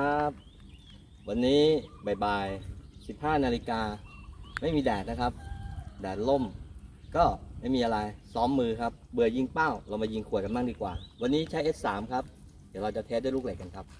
ครับวันนี้บ่าย15 นาฬิกาไม่มีแดดนะครับแดดล่มก็ไม่มีอะไรซ้อมมือครับเบื่อยิงเป้าเรามายิงขวดกันบ้างดีกว่าวันนี้ใช้ S3 ครับเดี๋ยวเราจะเทสด้วยลูกเหล็กกันครับ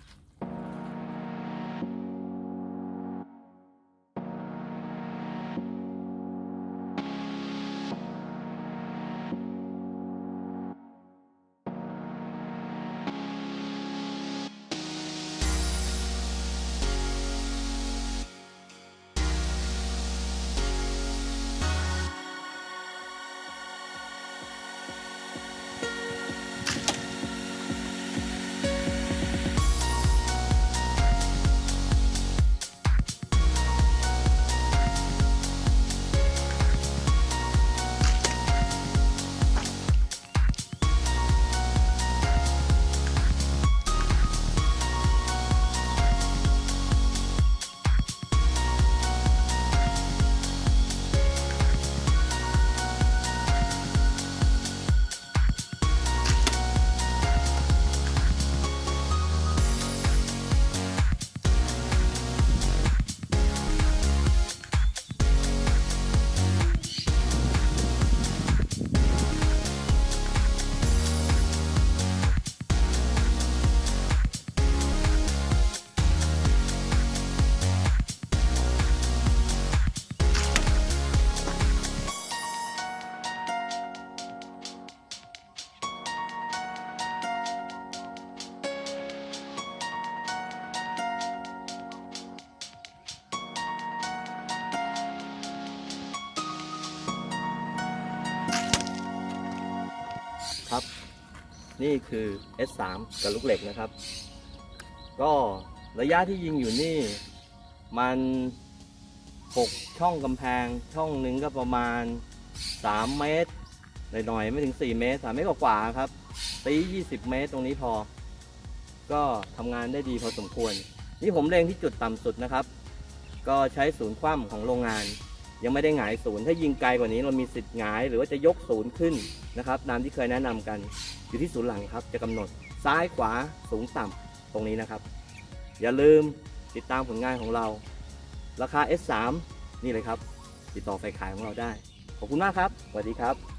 ครับนี่คือ S3 กับลูกเหล็กนะครับก็ระยะที่ยิงอยู่นี่มัน6ช่องกำแพงช่องหนึ่งก็ประมาณ3 เมตรหน่อยๆไม่ถึง4 เมตร3 เมตรกว่าๆครับตี20 เมตรตรงนี้พอก็ทำงานได้ดีพอสมควรนี่ผมเล็งที่จุดต่ำสุดนะครับก็ใช้ศูนย์คว่ำของโรงงานยังไม่ได้หงายศูนย์ถ้ายิงไกลกว่านี้เรามีสิทธิ์หงายหรือว่าจะยกศูนย์ขึ้นนะครับตามที่เคยแนะนำกันอยู่ที่ศูนย์หลังครับจะกำหนดซ้ายขวาสูงต่ำตรงนี้นะครับอย่าลืมติดตามผลงานของเราราคา S3 นี่เลยครับติดต่อไฟขายของเราได้ขอบคุณมากครับสวัสดีครับ